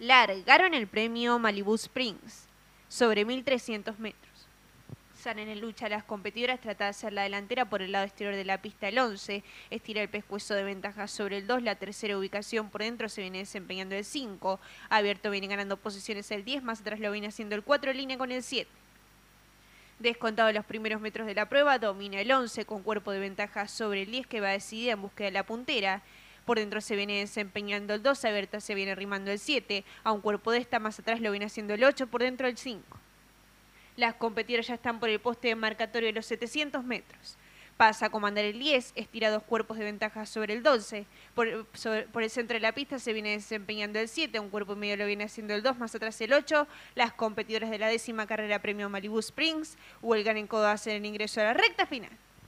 largaron el premio Malibu Springs sobre 1.300 metros. Salen en lucha las competidoras, trata de hacer la delantera por el lado exterior de la pista el 11, estira el pescuezo de ventaja sobre el 2, la tercera ubicación por dentro se viene desempeñando el 5, abierto viene ganando posiciones el 10, más atrás lo viene haciendo el 4, en línea con el 7. Descontado los primeros metros de la prueba, domina el 11 con cuerpo de ventaja sobre el 10 que va decidida en búsqueda de la puntera. Por dentro se viene desempeñando el 2, abierta se viene rimando el 7, a un cuerpo de esta más atrás lo viene haciendo el 8, por dentro el 5. Las competidoras ya están por el poste de marcatorio de los 700 metros. Pasa a comandar el 10, estira 2 cuerpos de ventaja sobre el 12. Por el centro de la pista se viene desempeñando el 7, un cuerpo y medio lo viene haciendo el 2, más atrás el 8. Las competidoras de la 10ª carrera premio Malibu Springs huelgan en codo a hacer el ingreso a la recta final.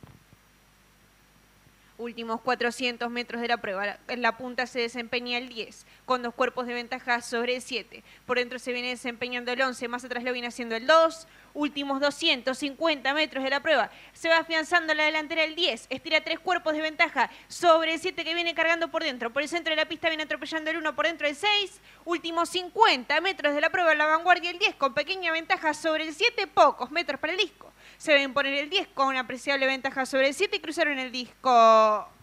Últimos 400 metros de la prueba. En la punta se desempeña el 10, con 2 cuerpos de ventaja sobre el 7. Por dentro se viene desempeñando el 11, más atrás lo viene haciendo el 2. Últimos 250 metros de la prueba. Se va afianzando la delantera el 10, estira 3 cuerpos de ventaja sobre el 7 que viene cargando por dentro. Por el centro de la pista viene atropellando el 1, por dentro el 6. Últimos 50 metros de la prueba, la vanguardia el 10 con pequeña ventaja sobre el 7, pocos metros para el disco. Se va a imponer el 10 con una apreciable ventaja sobre el 7 y cruzaron el disco.